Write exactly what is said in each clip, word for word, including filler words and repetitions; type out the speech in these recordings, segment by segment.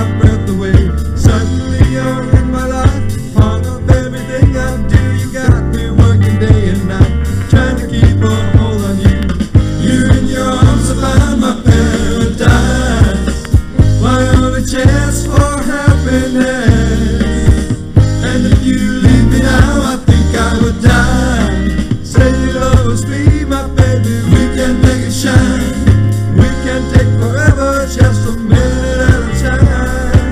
my breath away. Suddenly you're in my life, part of everything I do. You got me working day and night, trying to keep a hold on you. You in your arms I find my paradise, my only chance for happiness. And if you leave me now, I think I would die. Say you'll always be my baby, we can make it shine. We can take forever, just a minute at a time.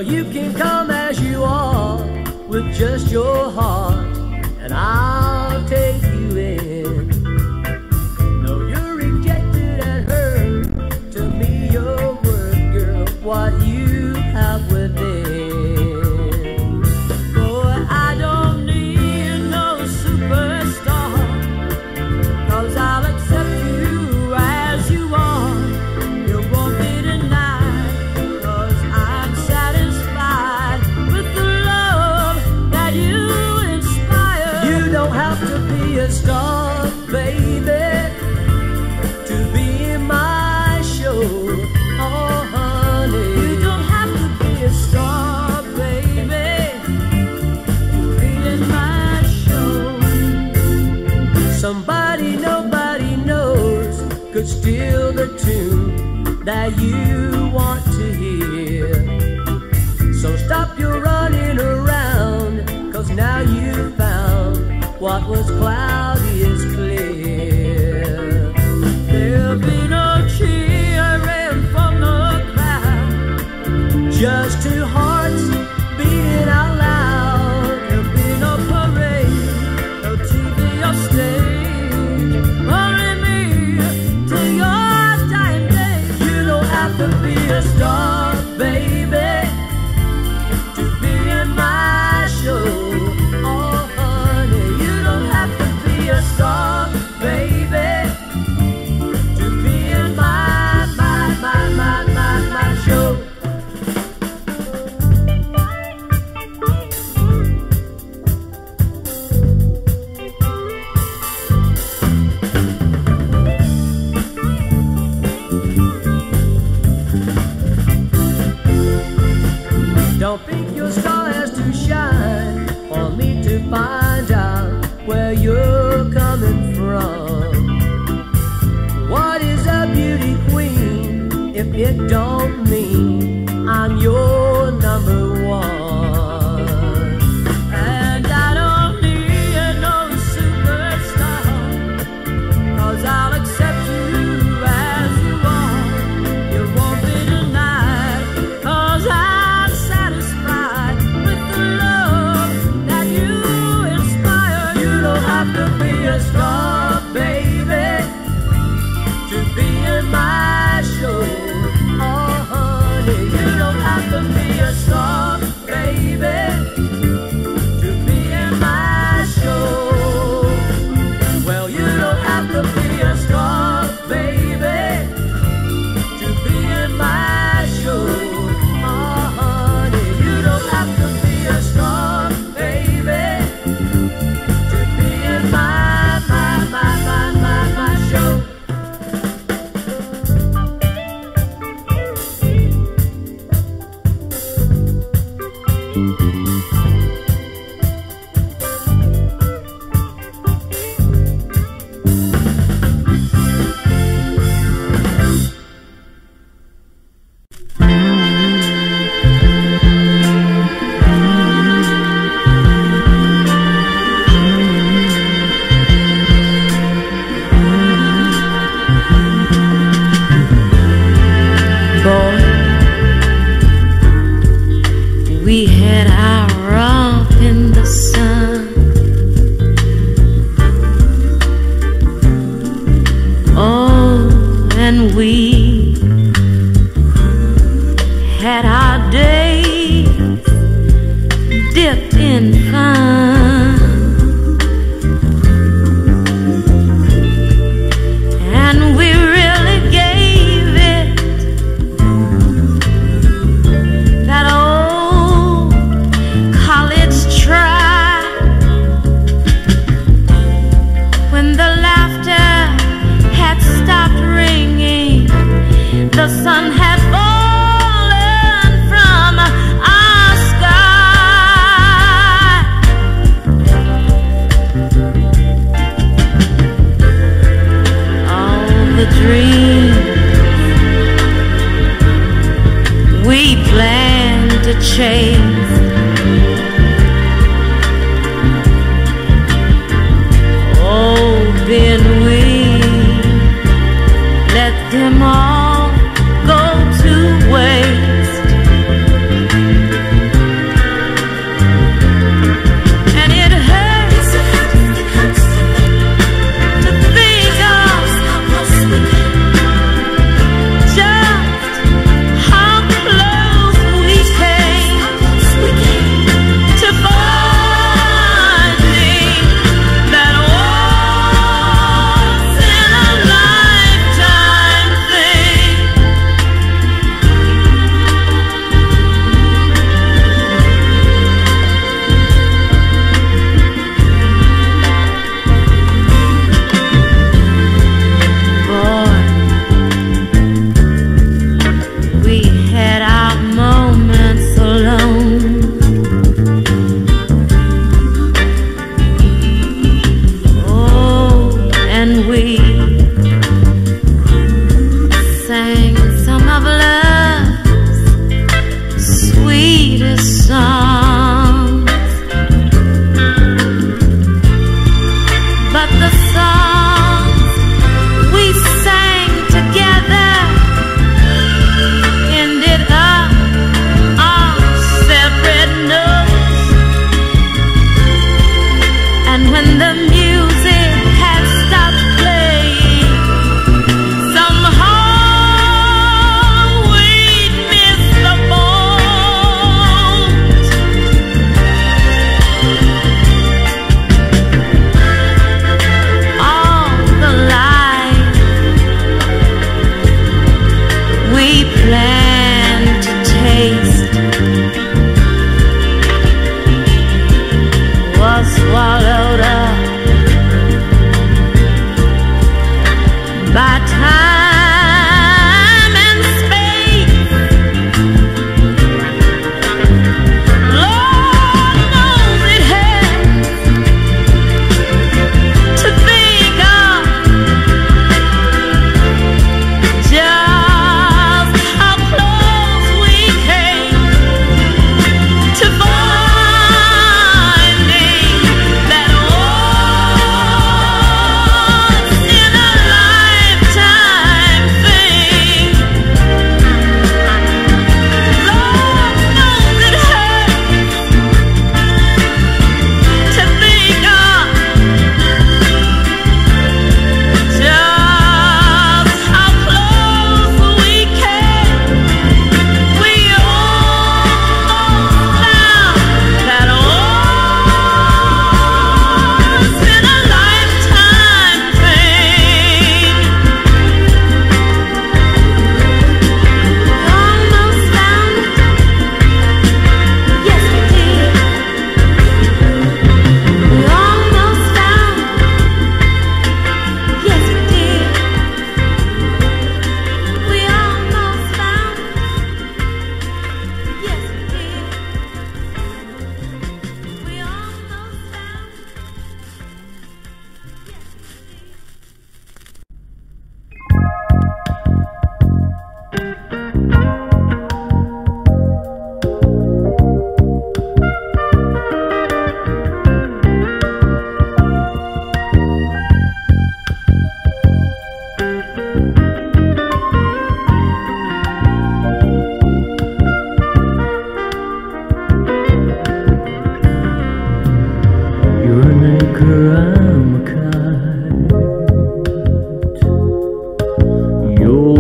you can come as you are with just your heart, and I'll take you in. No, you're rejected and hurt. To me, you're worth, girl, what you have within. Boy, I don't need no superstar, 'cause I'll accept you as you are. You won't be denied, 'cause I'm satisfied with the love that you inspire. You don't have to be a star, baby, to be in my show. Oh, honey, you don't have to be a star, baby, to be in my show. Somebody nobody knows could steal the tune that you want to hear. So stop your running around, 'cause now you found what was cloudy is clear. There'll be no cheering from the crowd, just two hearts beating out loud. There'll be no parade, no T V or stage, only me till your dying day. You don't have to be a star, baby, to be in my show. Oh, honey, you don't have to be a star, baby, to be in my, my, my, my, my, my show. Don't think your star has to shine for me to find out where you're coming from. What is a beauty queen if it don't mean I'm your number one? And I don't need no superstar, 'cause I'll accept you as you are. You won't be denied, 'cause I'm satisfied with the love that you inspire. You don't have to be a star, baby, to be in my show. Oh, honey, you don't have to be a star, baby, to be in my show. Well, you don't have to be a star, baby, to be in my show. Oh, honey, you don't have to be a star, baby, to be in my, my, my, my, my, my show. Boy, we had our romp in the sun. Oh, and we had our days dipped in fun. And we really gave it that old college try, when the laughter had stopped ringing, the sun had fallen from our sky. All the dreams we planned to chase, oh, then we let them all go to waste.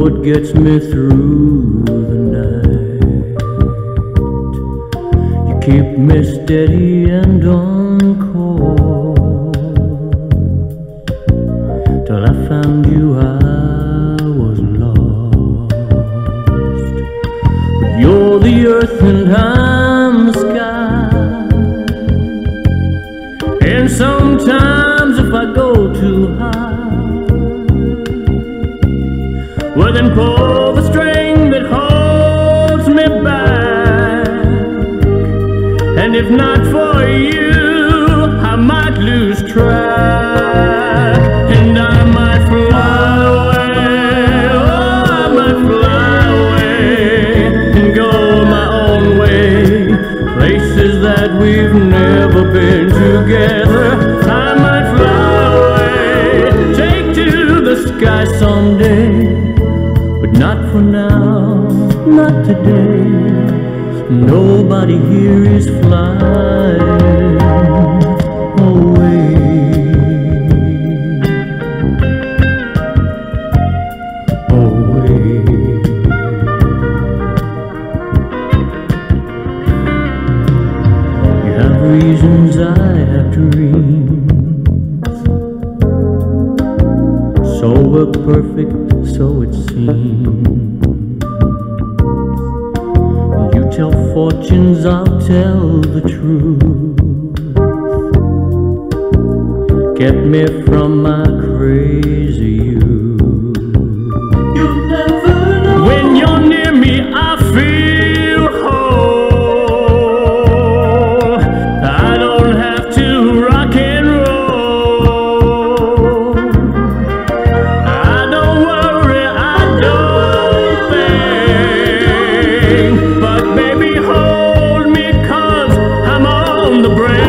what gets me through the night. You keep me steady and on course. Till I found you I was lost. But you're the earth and I'm the sky. And sometimes if I go too high, well then pull the string that holds me back. And if not for you, I might lose track. And I might fly away, oh I might fly away and go my own way. Places that we've never been together. I might fly away, take to the sky someday. But not for now, not today. Nobody here is flying away. Away. You have reasons, I have dreams. So we're perfect, so it seems. You tell fortunes, I'll tell the truth. Kept me from my crazy youth. You'll never know. When you're near me, I feel whole. I don't have to rock and roll. I don't worry, I don't think. But baby, hold me, cause I'm on the brink.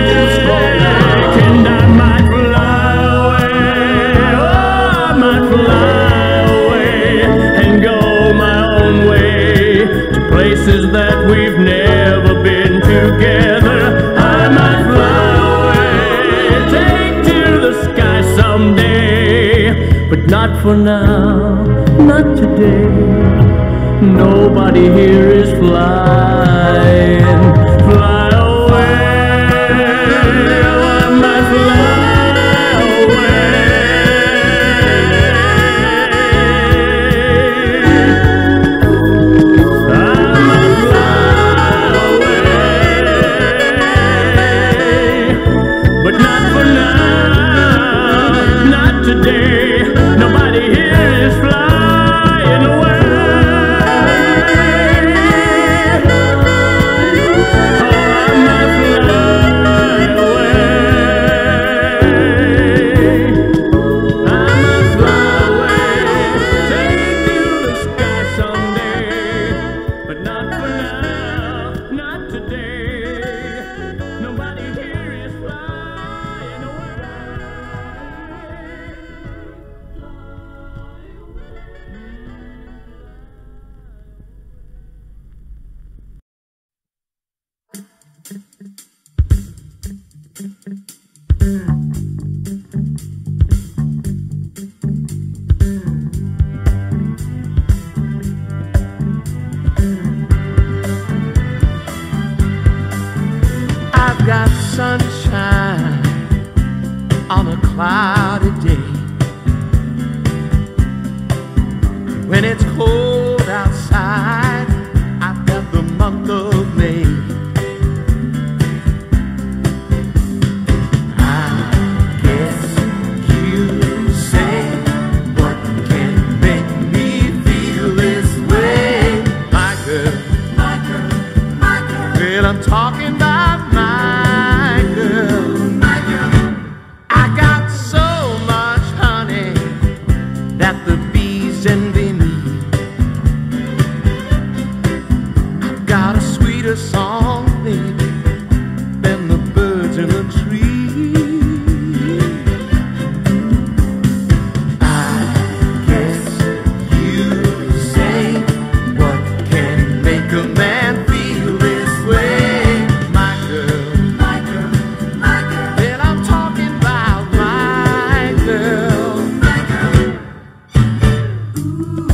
And I might fly away, oh I might fly away and go my own way to places that we've never been together. I might fly away, take to the sky someday. But not for now, not today. Nobody here is flying, fly away. I might fly away. I might fly away. But not for now, not today. Nobody here is flying away. I've got sunshine on a cloudy day. When it's cold outside, I've got the month of May. I guess you say, what can make me feel this way? My girl, my girl, my girl. Well, I'm talking about my girl, my girl. I got so much honey that the bees envy me. I've got a sweeter song, baby, than the birds in the tree. I guess you say, what can make a man feel this way? My girl, my girl, my girl. Well, I'm talking about my girl, my girl. Ooh.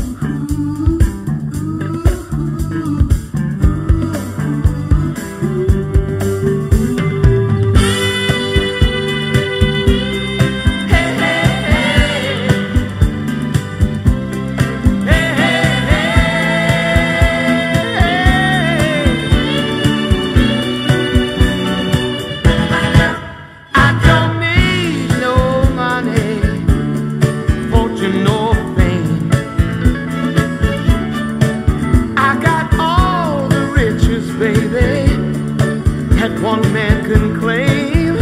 you no pain. I got all the riches, baby, that one man can claim.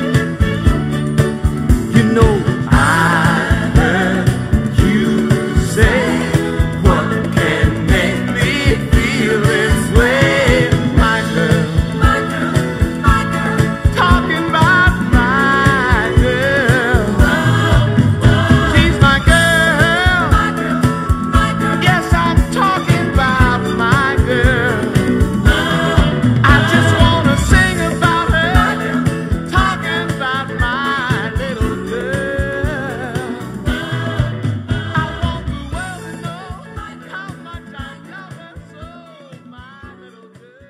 You know, I heard you say, what can make me feel this way? My girl, my girl, my girl, talking about my girl. She's my girl, my girl, my girl. Yes, I'm talking about my girl. I just wanna sing about her, talking about my little girl. I want the world to know how much I love her so, my little girl.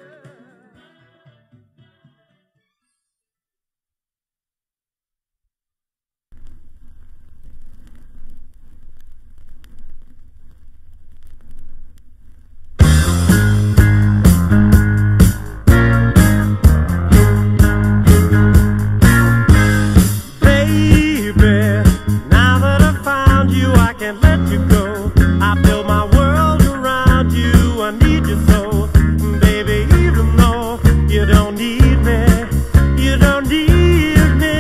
Baby, now that I found you, I can't let you go. I built my world around you, I need you so. Baby, even though you don't need me, you don't need me.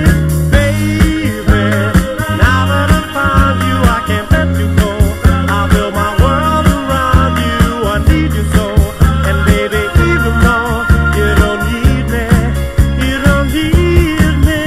Baby, now that I found you, I can't let you go. I built my world around you, I need you so. And baby, even though you don't need me, you don't need me.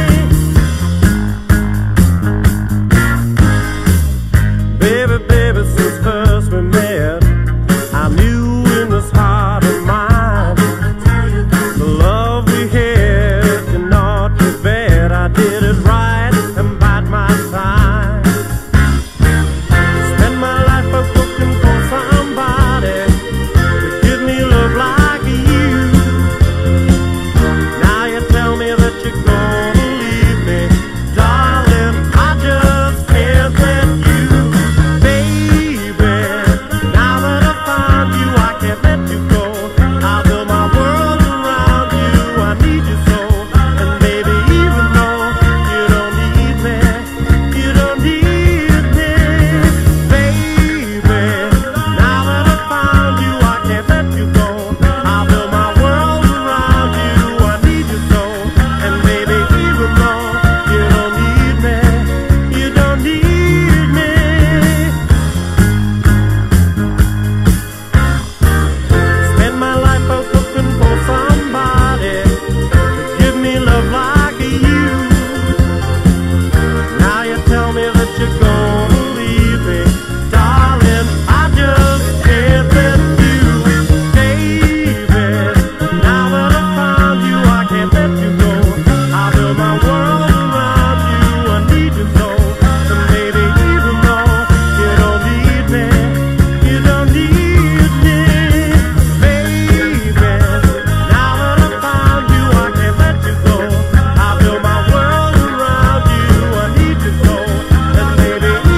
Baby, baby, since first we met, I knew in this heart of mine, the love we had cannot be bad. I did it right and bide my time. Spend my life up looking for somebody to give me love like you. Now you tell me that you're gonna leave me, darling, I just can't let you. Baby, now that I found you, I can't let you go. I built my world around you, I need you so. And baby, even though you don't need me, you don't need me. Baby, now that I found you, I can't let you go. I built my world around you, I need you so. And baby, even though you don't need me, you don't need me. Spend my life out looking for somebody to give me love like you. Now you tell me that you're gonna leave me, darling, I just can't let you. Baby, now that I found you, I can't let you go. I built my world around you, I need you so. And baby, even though you don't need me, you don't need me. Baby, now that I found you, I can't let you go. I built my world around you, I need you so. And baby,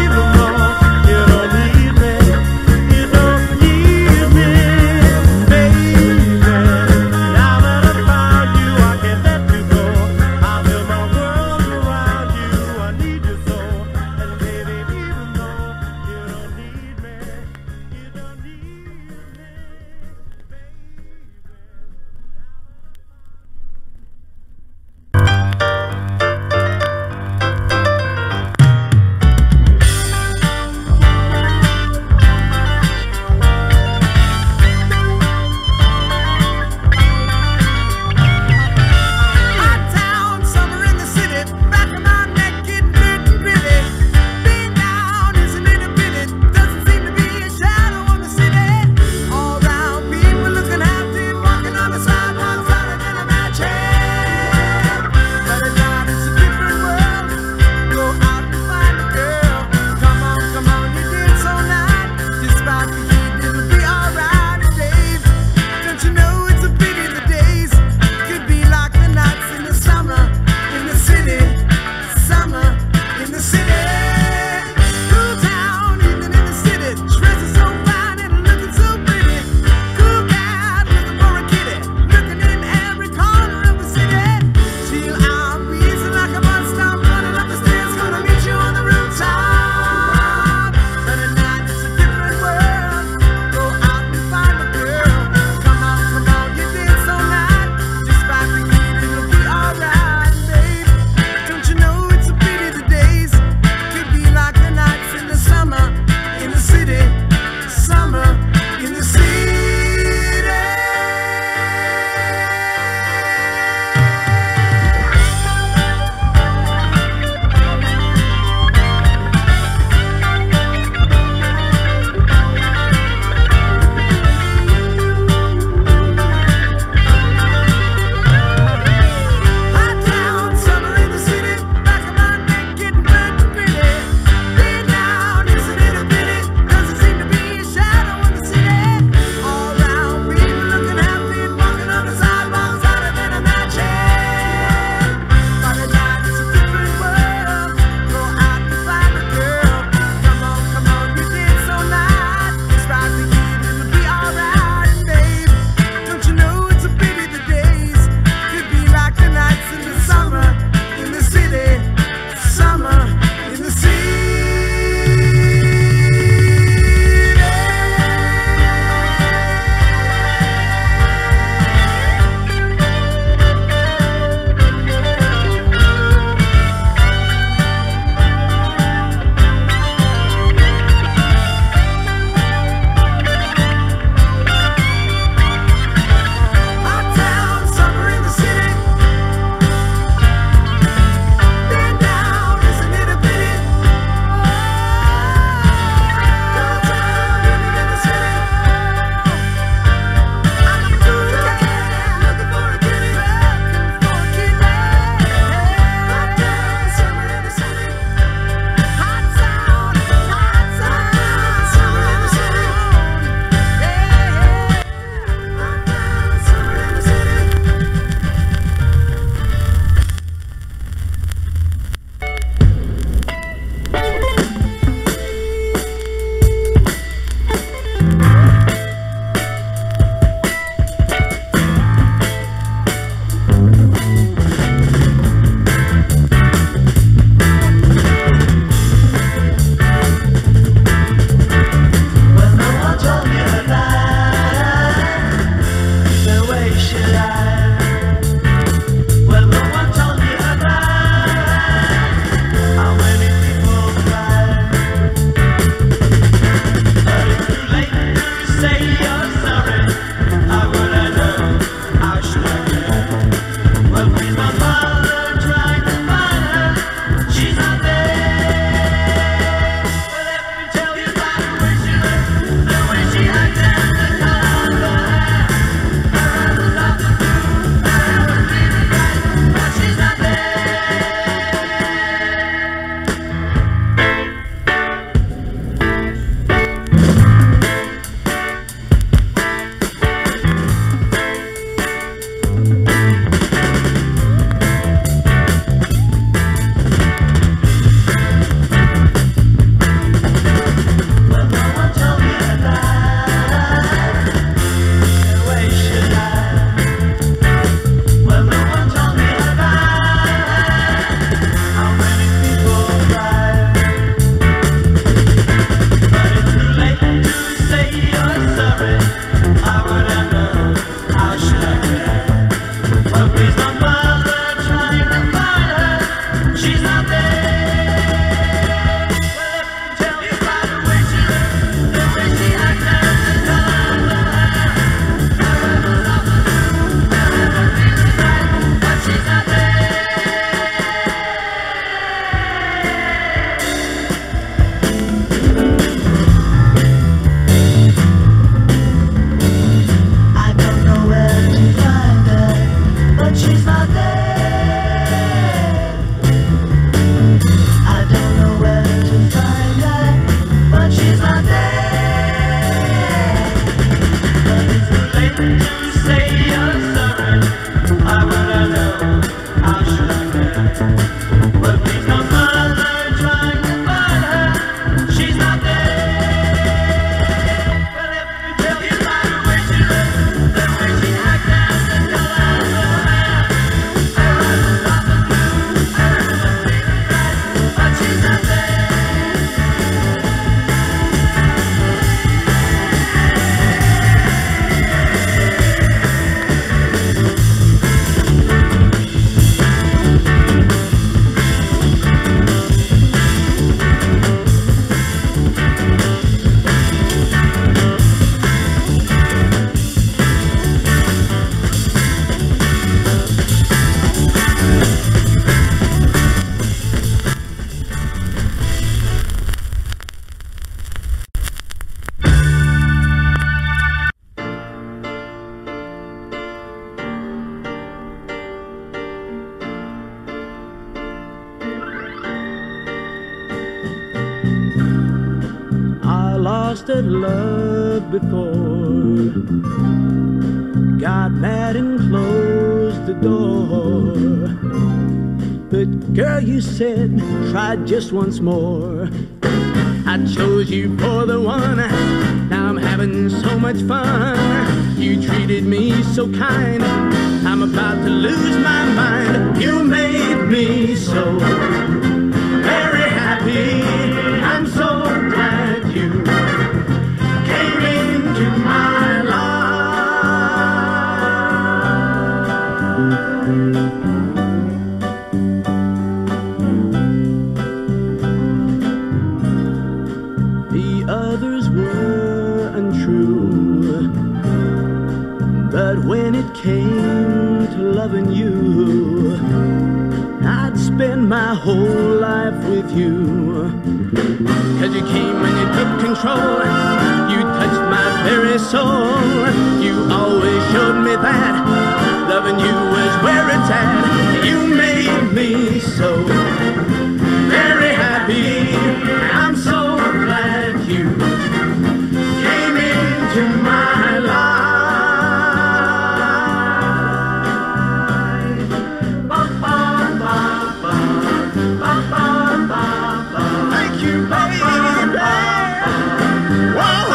lost at love before, got mad and closed the door. But girl, you said, try just once more. I chose you for the one, now I'm having so much fun. You treated me so kind, I'm about to lose my mind. You made me so very happy, I'm so glad you came into my life. Others were untrue, but when it came to loving you, I'd spend my whole life with you. Cause you came and you took control, you touched my very soul. You always showed me that loving you was where it's at. You made me so very happy, I'm so glad you came into my life. Ba, ba, ba, ba, ba, ba, ba, ba. Thank you, baby. Whoa.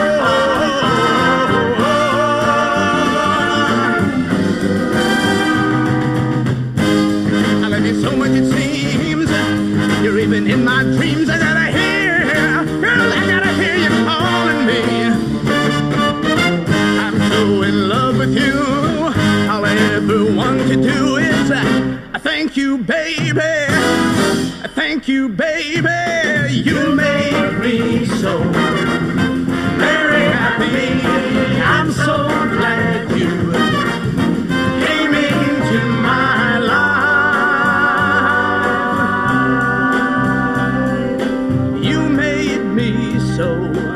I love you so much it seems, you're even in my dreams. I gotta hear, girl, I gotta hear you calling me. I'm so in love with you, all I ever want to do is I thank you, baby, I thank you, baby. You made me so very happy, I'm so glad you came into my life. So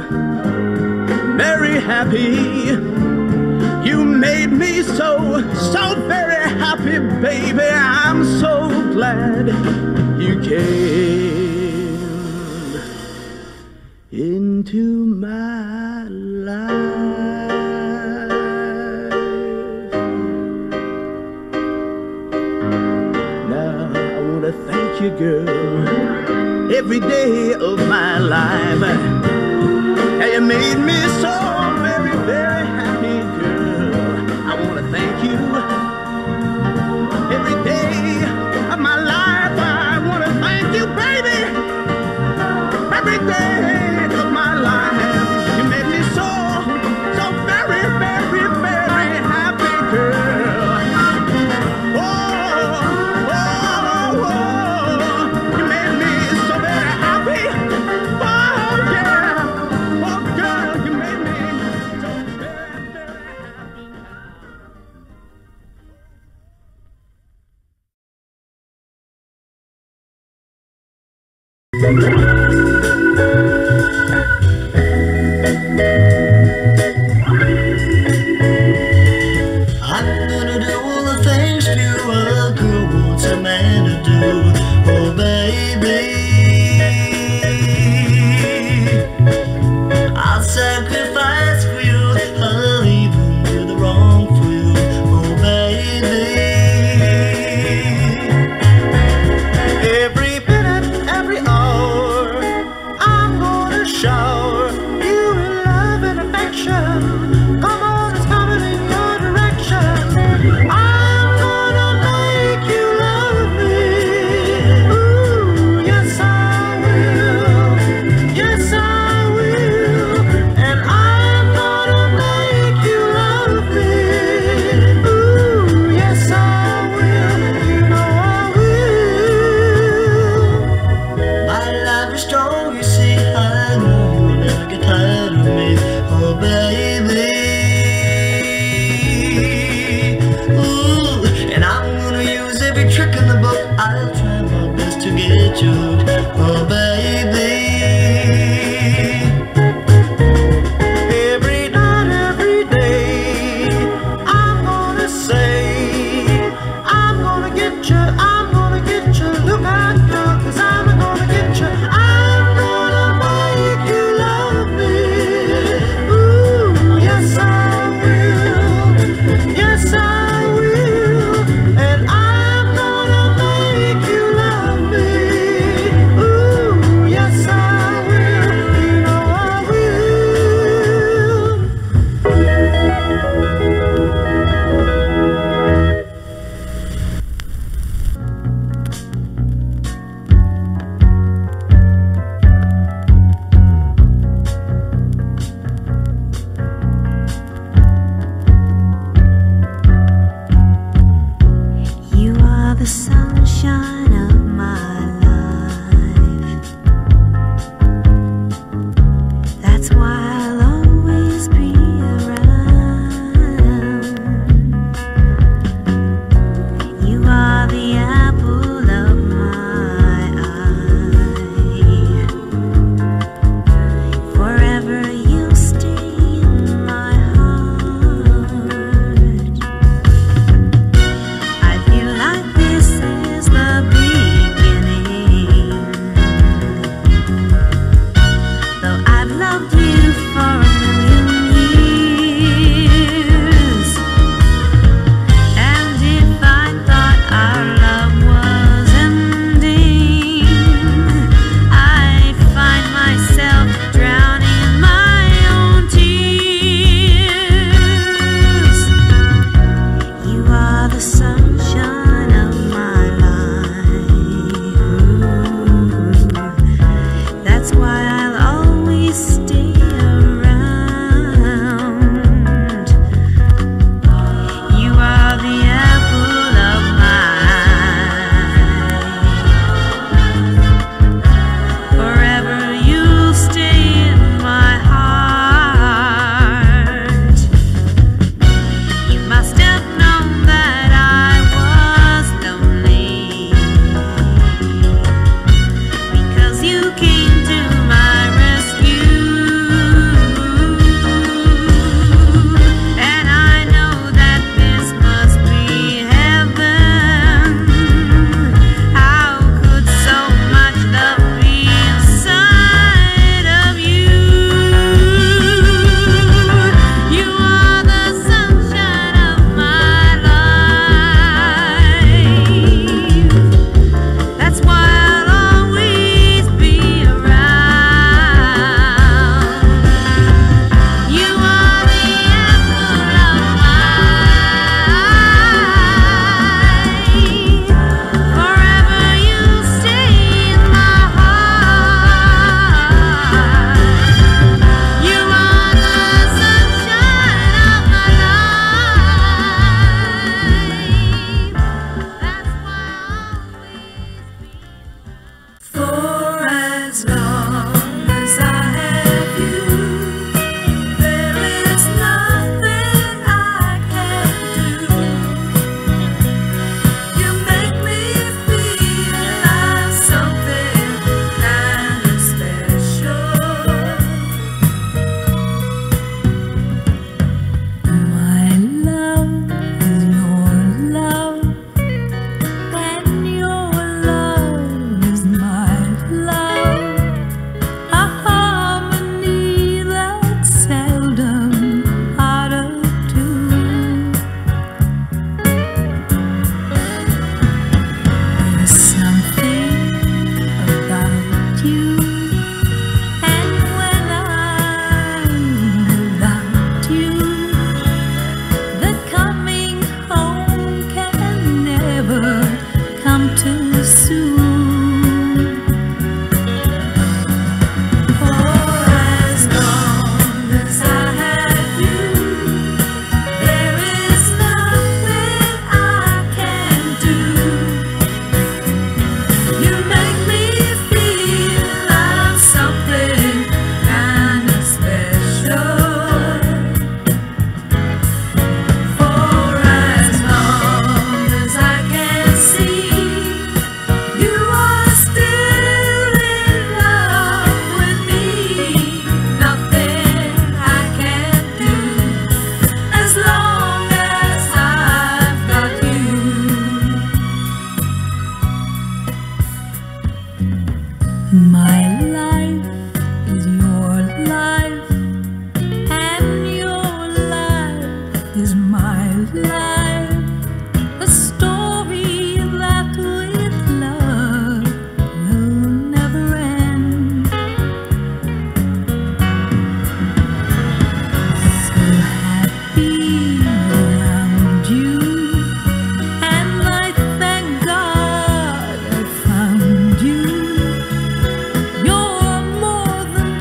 very happy, you made me so, so very happy, baby. I'm so glad you came into my life. Now I want to thank you, girl, every day of my life. And you made me so very, very happy, girl. I want to thank you every day of my life. I want to thank you, baby, every day of my life. You made me so, so very, very, very happy, girl. Oh, oh, oh, you made me so very happy. Oh, yeah. I'm gonna do all the things to a girl wants a man to do. Oh baby, I'll sacrifice for you, I'll even do the wrong for you. Oh baby, every minute, every hour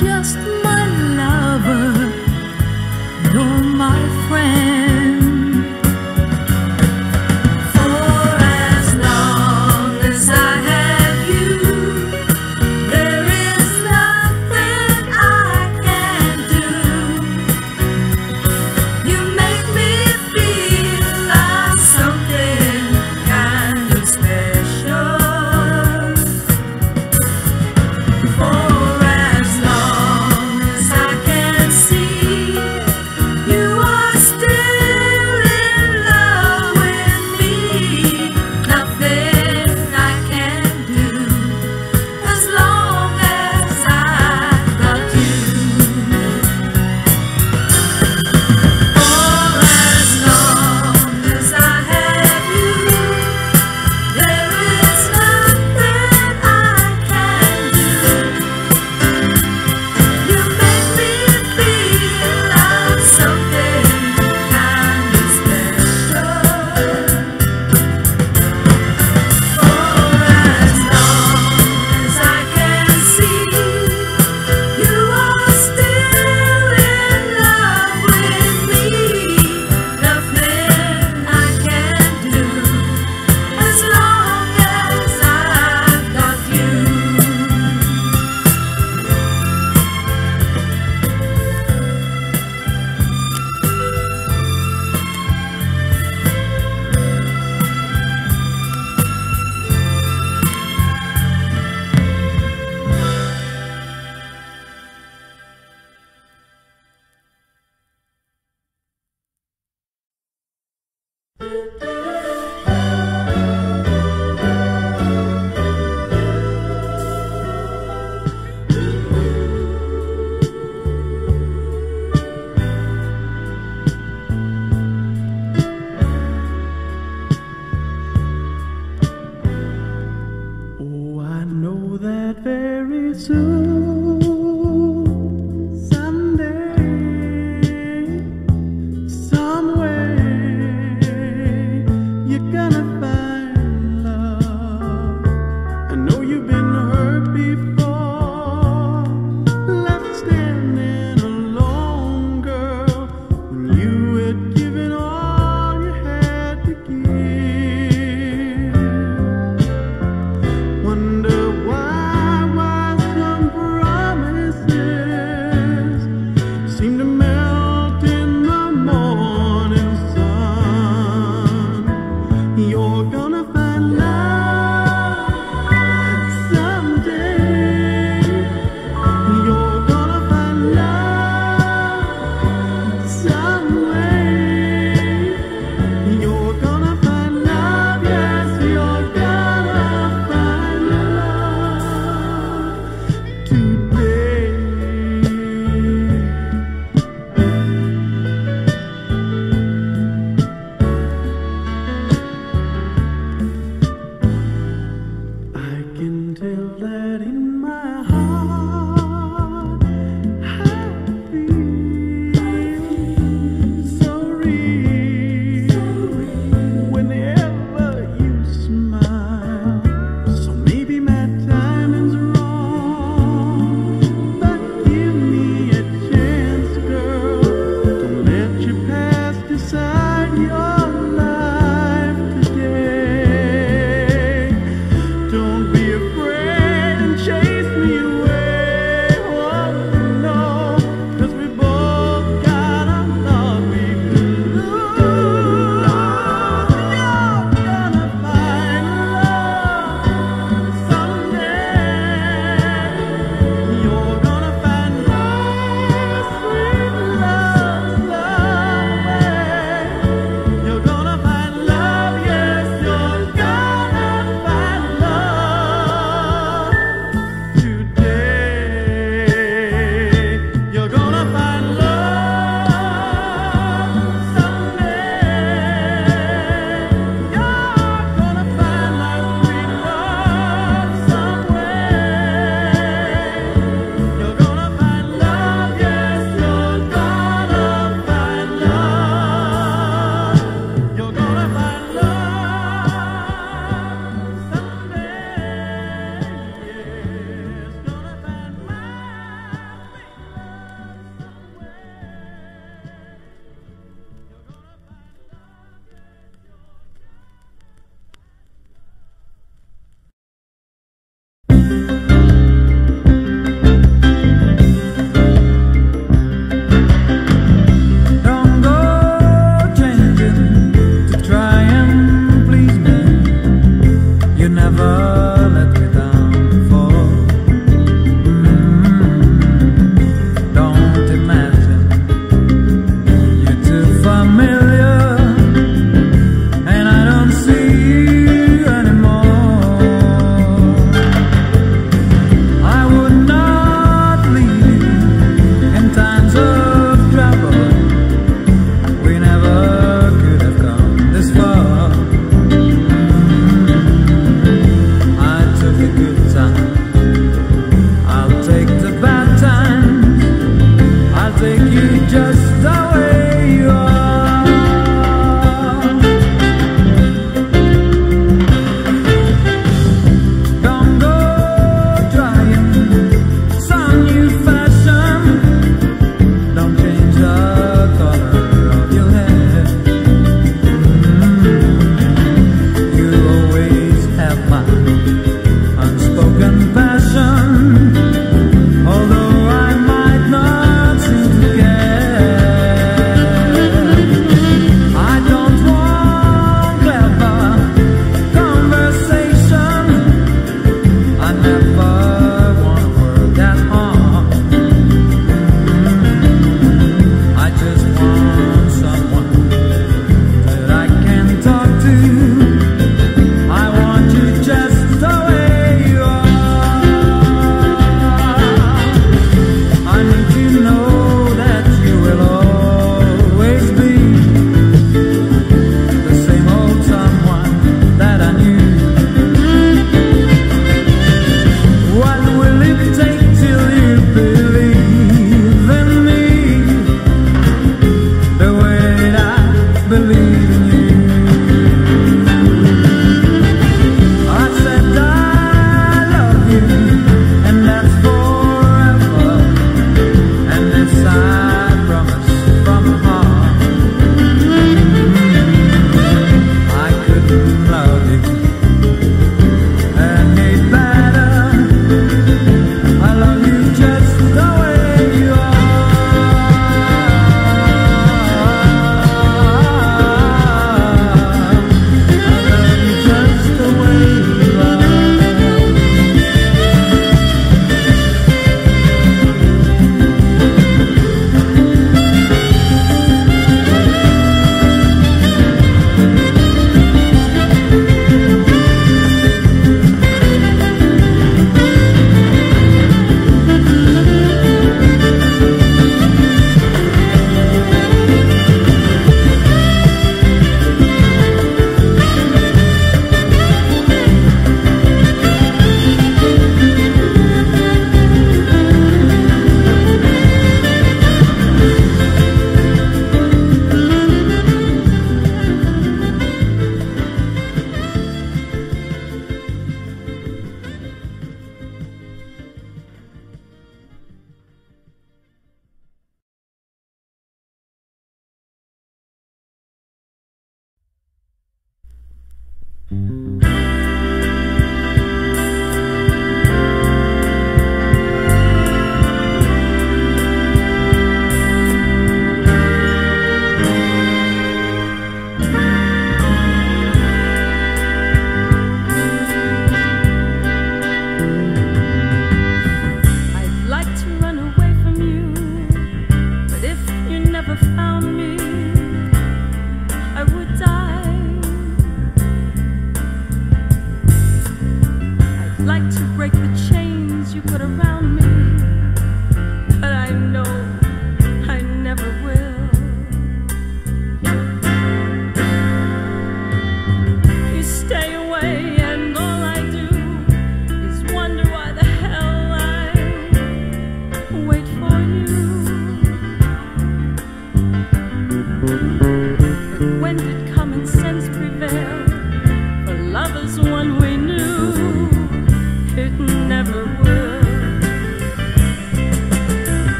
just my lover, you're my friend. For as long as I have you, there is nothing I can do. You make me feel like something kind of special. For as long as I can see, you are still in love with me. Nothing I can do as long as I've got you. For as long as I have you, there is nothing I can do. You make me feel like something kind of special. For as long as I can see, you are still in love with me. Nothing I can do as long as I've got you. Oh, I know that very soon, someday, somewhere, you're gonna find love. I know you've been hurt before, left standing alone, girl, when you had given all you had to give. Wonder why, why some promises seem to melt in the morning sun. You're gonna find love someday. You're gonna find love someway. You're gonna find love, yes, you're gonna find love today.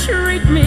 treat me